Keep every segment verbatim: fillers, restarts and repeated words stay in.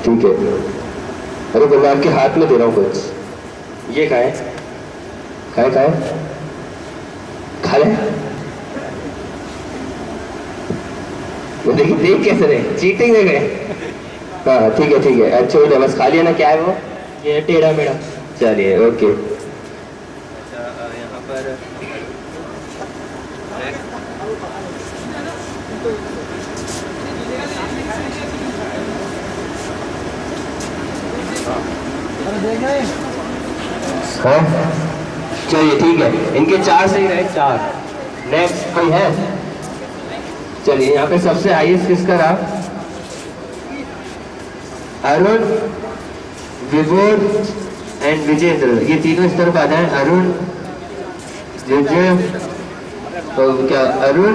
ठीक है। अरे तो मैं आपके हाथ में दे रहा हूँ कुछ, ये खाए खाए खाए खा ले। देखिए देख कैसे रहे, चीटिंग दे गए। हाँ ठीक है ठीक है, अच्छा हो बस खा लिया ना। क्या है वो? ये टेढ़ा मेढ़ा। चलिए ओके। यहाँ पर हाँ चलिए ठीक है, इनके चार सही रहे, चार। नेक्स्ट कोई है? चलिए यहाँ पे सबसे हाईएस्ट किसका रहा? अरुण, विभोर एंड विजेंद्र, ये तीनों इस तरफ आ जाए। अरुण, विजय, तो क्या अरुण,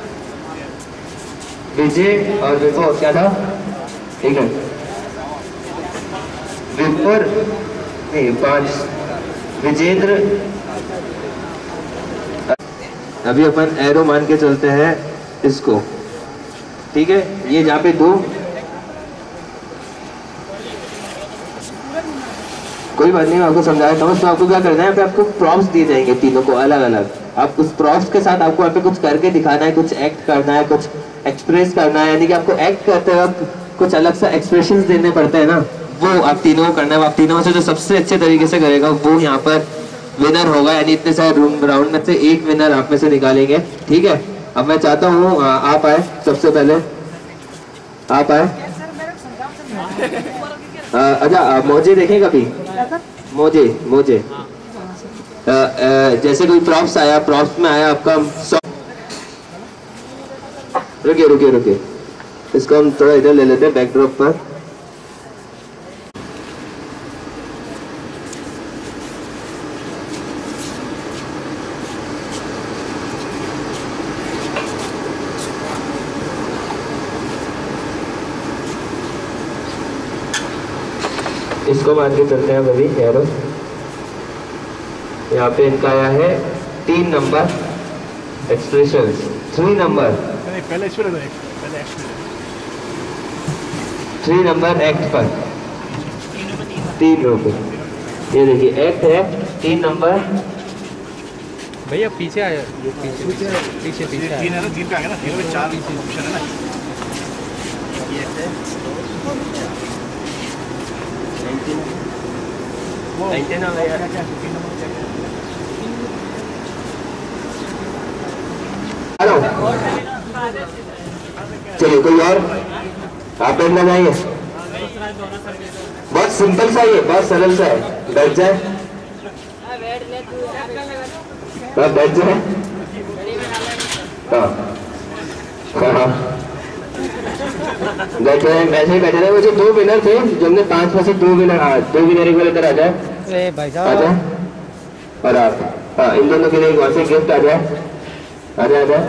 विजय और विभोर क्या था? ठीक है, विभोर नहीं, पांच, विजेंद्र। अभी अपन एरो मान के चलते हैं इसको, ठीक है। ये जहाँ पे दो, कोई बात नहीं, आपको समझाया था। तो आपको क्या करना है, पे आपको प्रॉप्स दिए जाएंगे तीनों को अलग अलग। आप उस प्रॉप्स के साथ आपको यहाँ पे कुछ करके दिखाना है, कुछ एक्ट करना है, कुछ एक्सप्रेस करना है। यानी कि आपको एक्ट करते वक्त कुछ अलग सा एक्सप्रेशंस देने पड़ते हैं ना, वो आप तीनों को करना है। आप तीनों में से जो सबसे अच्छे तरीके से करेगा वो यहाँ पर विनर होगा। यानी इतने सारे राउंड में से एक विनर आप में से निकालेंगे, ठीक है। अब मैं चाहता हूँ आप आए, सबसे पहले आप आए। अच्छा मोजे देखें कभी? मोजे मोजे आ, आ, जैसे कोई प्रॉप्स आया, प्रॉप्स में आया आपका, रुकिए रुकिए रुकिए, इसको हम थोड़ा इधर ले लेते हैं बैकड्रॉप पर। इसको मान के चलते हैं अभी एरो। यहाँ पे इनका आया है तीन number expression, three number three number act पर तीन रुपए। ये देखिए एक्ट है तीन नंबर। भैया पीछे आया, पीछे पीछे पीछे पीछे तीन है ना, तीन पे आ गया ना, तीन में चार ऑप्शन है ना। ये है नाइनटीन आ गया। हेलो चलिए कोई और आप बैठ ना जाइए, बहुत सिंपल सा ये, बहुत सरल सा है। बैठ जाए, हाँ बैठ जाए। हाँ हाँ बैठे वैसे ही बैठे रहे। वो जो दो विनर थे, जो हमने पांच में से दो विनर, हाँ दो विनर एक बार इधर आ जाए, आ जाए। और आप हाँ इन दोनों के लिए वहां से गिफ्ट आ जाए, आ जाए आ जाए।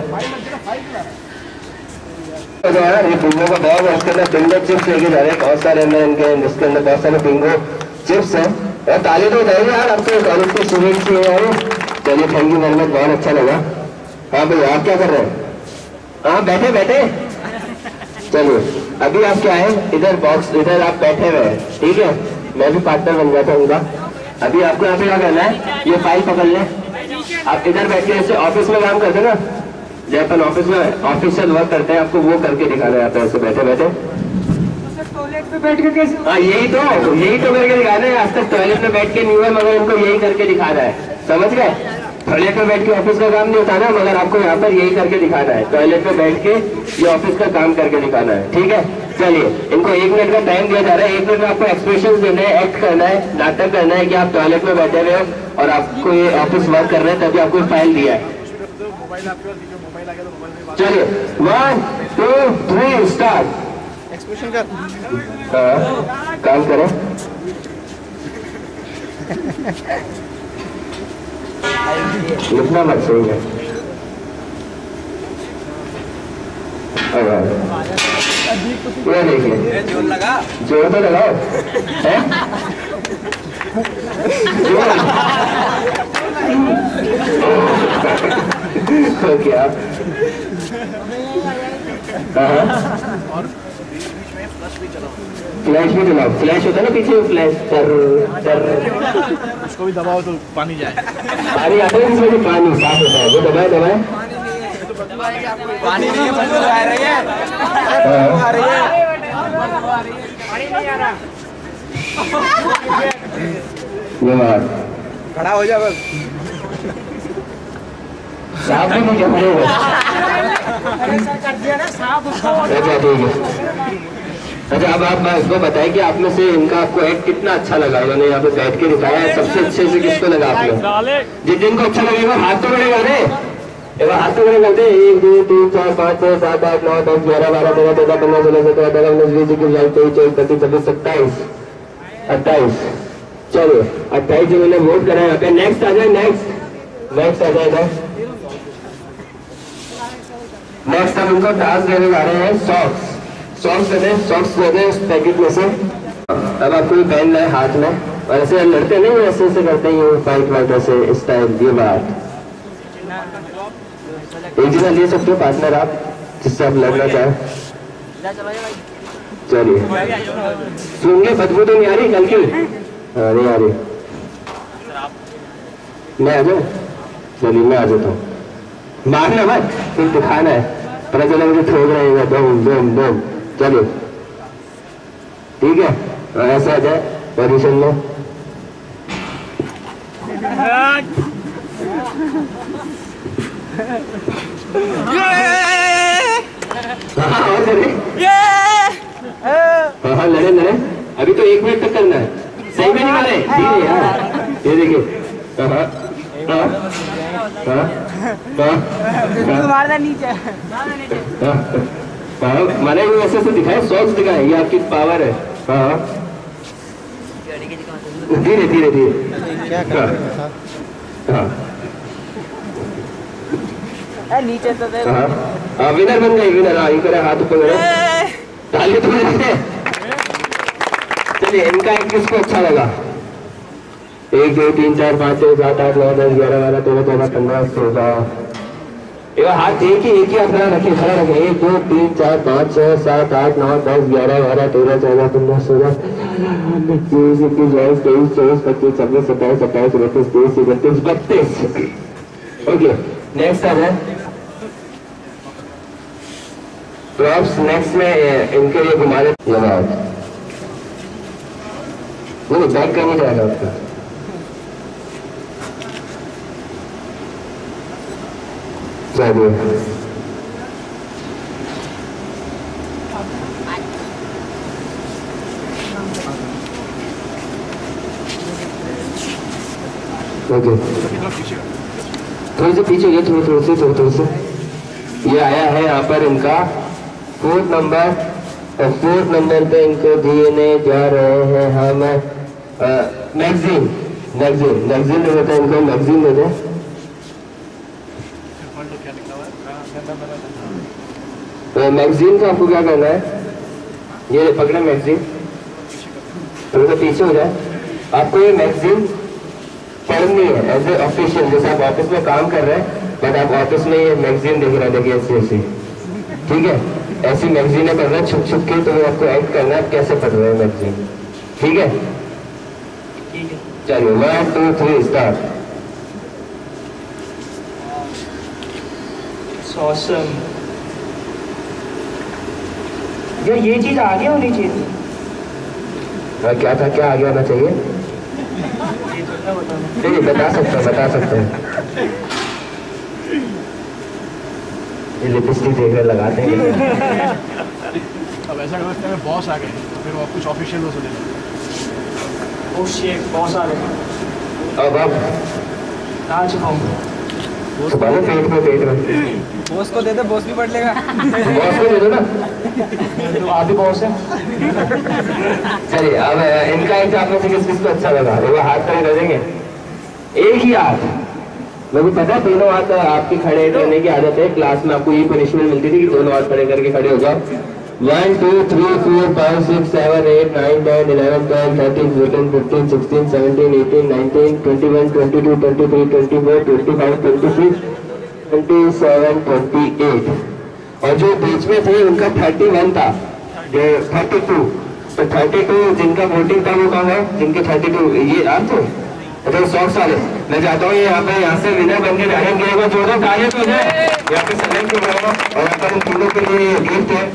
यार ये बिंगो का बैग है, इसके अंदर बिंगो चिप्स लेके जा रहे हैं बहुत सारे अंदर इनके, इसके अंदर बहुत सारे बिंगो चिप्स हैं। और ताली तो जाएगी यार, आपके कॉलेज के स्टूडेंट्स ही हैं। चलिए थैंक यू वेरी मच, बहुत अच्छा लगा। हाँ भैया आप क्या कर रहे हैं? हाँ बैठे बैठे, चलिए अभी आप क्या है, इधर बॉक्स, इधर आप बैठे हुए हैं, ठीक है। मैं भी पार्टनर बन जाता हूँ उनका। अभी आपको यहाँ पे क्या करना है, ये फाइल पकड़ लें। आप इधर बैठ के जैसे ऑफिस में काम करते हैं ना, जब अपन ऑफिस में ऑफिशियल वर्क करते हैं, आपको वो करके दिखाना जाता है ऐसे बैठे बैठे। टॉयलेट में बैठ के कैसे? हाँ यही तो यही तो करके दिखाना है। आज तक टॉयलेट में बैठ के नहीं हुआ, मगर इनको यही करके दिखाना है, समझ गए? टॉयलेट में बैठ के ऑफिस का काम नहीं होता ना, मगर आपको यहाँ पर यही करके दिखाना है। टॉयलेट में बैठ के ये ऑफिस का काम करके दिखाना है, ठीक है। चलिए इनको एक मिनट का टाइम दिया जा रहा है। एक मिनट में आपको एक्सप्रेशन देना है, एक्ट करना है, नाटक करना है कि आप टॉयलेट में बैठे हुए हो और आपको ये ऑफिस वर्क कर रहे हैं, तभी आपको फाइल दिया है। चलिए one two three start. Expression का हाँ काम करें। लिखना मत, सही है। ये देखिए जोर लगा, जोर तो लगाओ है? तो क्या? और फ्लैश भी चलाओ, फ्लैश होता है ना पीछे फ्लैश, चर चर उसको भी दबाओ तो पानी जाए। पानी आता है इसमें से, पानी साफ होता है, वो दबाए दबाए पानी नहीं है, बदबू आ रही है, बदबू आ रही है, पानी नहीं आ रहा। ये बात खड़ा हो जा बस, साफ भी नहीं कर रहे। ऐसा कर दिया ना साफ उसको। अच्छा ठीक है। अच्छा अब आप इसको बताएं कि आप में से इनका आपको एक्ट कितना अच्छा लगा, इन्होंने यहाँ पे बैठ के दिखाया है, सबसे अच्छे से किसको लगा आपने? जिन जिनको अच्छा लगेगा हाथ तो बढ़ेगा रे, एक हाथ तो बढ़ेगा दे। एक दो तीन चार पाँच छह सात आठ नौ दस ग्यारह बारह तेरह चौदह पंद्रह सोलह सत्रह अठारह उन्नीस बीस इक्कीस बाईस तेईस चौबीस पच्चीस छब्बीस सत्ताईस अट्ठाईस। चलो अट्ठाईस जिन्होंने वोट करा यहाँ पे, नेक्स्ट आ जाए, नेक्स्ट नेक्स्ट आ जाएगा। नेक्स्ट हम उनको टास्क देने जा रहे हैं, सॉक्स सॉक्स देते हैं, सॉक्स देते हैं उस पैकेट में से। अब आपको ये पहन रहा है हाथ में, और ऐसे लड़ते नहीं, ऐसे ऐसे करते हैं फाइट वाइट ऐसे इस टाइप। ये बात एक जना ले सकते हो पार्टनर आप, जिससे आप लड़ना चाहें। चलिए सुनिए, बदबू तो नहीं आ रही कल की? हाँ नहीं आ रही, मैं आ जाऊँ? चलिए मैं आ जाता हूँ, मारना मत, फिर दिखाना है, पता चला मुझे ठोक रहेगा, बम बम बम। चलिए ठीक है, ऐसा आ जाए पोजीशन में। हाँ और लड़े, हाँ हाँ लड़े लड़े, अभी तो एक मिनट तक करना है, सही में नहीं मारे, धीरे यार, ये देखिए। हाँ हाँ हाँ हाँ मारना नीचे, माने वो ऐसे से दिखाए, सॉक्स दिखाए, ये आपकी पावर है। हाँ धीरे धीरे धीरे, हाँ नीचे तो दे। हाँ हाँ विनर बन गई, विनर। हाँ इनका हाथ ऊपर करो, ताली तो बजाते। चलिए इनका एक किसको अच्छा लगा? एक दो तीन चार पाँच छः सात आठ नौ दस ग्यारह बारह तेरह चौदह पंद्रह सोलह, हाथ एक ही एक ही आप खड़ा रखे, खड़ा रखे। एक दो तीन चार पाँच छः सात आठ नौ दस ग्यारह बारह तेरह चौदह पंद्रह सोलह इक्कीस इक्कीस बाईस तेईस चौबीस पच्चीस छब्बीस सत्ताईस अट्ठाईस उनतीस तीस इकतीस बत्तीस। ओके नेक्स्ट आ जाए प्रॉप्स। नेक्स्ट में इनके लिए घुमा दे, ये बात नहीं बैक करने जाएगा आपका। चलिए ओके थोड़ी से पीछे गए, थोड़ी थोड़ी से थोड़ी थोड़ी से। ये आया है यहाँ पर इनका फोर्थ नंबर, और फोर्थ नंबर पे इनको देने जा रहे हैं हम मैगजीन। मैगजीन मैगजीन दे देते हैं इनको, मैगजीन दे दें। तो मैगजीन का आपको क्या करना है, ये पकड़े मैगजीन, थोड़ा सा पीछे हो जाए। आपको ये मैगजीन पढ़नी है एज ए ऑफिशियल, जैसे आप ऑफिस में काम कर रहे हैं बट आप ऑफिस में ये मैगजीन देख रहे हैं, देखिए ऐसी ऐसी, ठीक है, ऐसी मैगजीनें पढ़ रहे हैं छुप छुप के, तो आपको एक्ट करना है आप कैसे पढ़ रहे हैं मैगजीन, ठीक है? चलिए one two three start. Awesome ये ये चीज आगे होनी चाहिए थी। हाँ क्या था, क्या आगे होना चाहिए? नहीं बता सकते हैं, बता सकते हैं। ये लिपस्टिक देखकर लगाते हैं। अब ऐसा करते हैं बॉस आ गए तो फिर वो कुछ ऑफिशियल हो सकता। ओ शिट बॉस आ गए। अब अब आ चुका हूँ। तो बालों पेट में पेट में बॉस को दे दे, बॉस भी पढ़ लेगा। बॉस को दे दो ना, तो आधी बॉस है। चलिए अब इनका एग्जाम में से किस किस को अच्छा लगा, वो हाथ खड़े कर देंगे, एक ही हाथ। मुझे पता है दोनों हाथ आपकी खड़े करने की आदत है, क्लास में आपको ये पनिशमेंट मिलती थी कि दोनों हाथ खड़े करके खड़े हो जाओ। One two three four five six seven eight nine ten eleven twelve thirteen fourteen fifteen sixteen seventeen eighteen nineteen twenty one twenty two twenty three twenty four twenty five twenty six twenty seven twenty eight, और जो बीच में थे उनका thirty one था। ये thirty two, तो thirty two जिनका voting था वो कहाँ है, जिनके थर्टी टू ये आप थे तो सौ साल मैं चाहता हूँ ये यहाँ पे यहाँ से विनर बन के जाएंगे, जोरदार तालियां तो जाए यहाँ पे सेलेक्ट हो गया और यहाँ पर इन तीनों के लिए गिफ्ट है।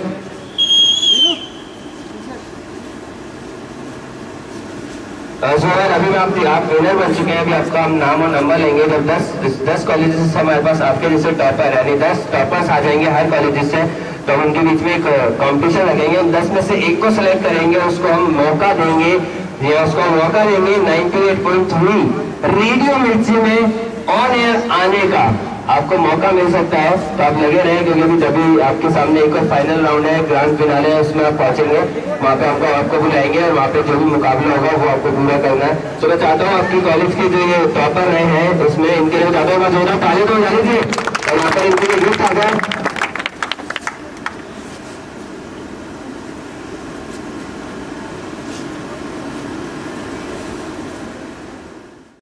सो यार अभी आप आप विनर बन चुके हैं, अभी आपका हम नाम और नंबर लेंगे। जब दस दस कॉलेजेस से हमारे पास आपके जैसे टॉपर यानी दस टॉपर्स आ जाएंगे हर कॉलेजेस से, तो हम उनके बीच में एक कंपटीशन रखेंगे। हम दस में से एक को सिलेक्ट करेंगे, उसको हम मौका देंगे या उसको मौका देंगे ninety eight point three radio Mirchi में ऑन एयर आने का आपको मौका मिल सकता है। तो आप लगे रहे क्योंकि अभी तभी आपके सामने एक और फाइनल राउंड है, ग्रांड फिनाले है, उसमें आप पहुंचेंगे, वहाँ पे आपको आपको बुलाएंगे और वहाँ पे जो भी मुकाबला होगा वो आपको पूरा करना है। तो मैं चाहता हूँ आपकी कॉलेज के जो ये टॉपर रहे हैं उसमें इनके लिए चाहता हूँ मैं जोरदार ताली तो जानी थी और यहाँ पर इनके लिए गिफ्ट आ गया।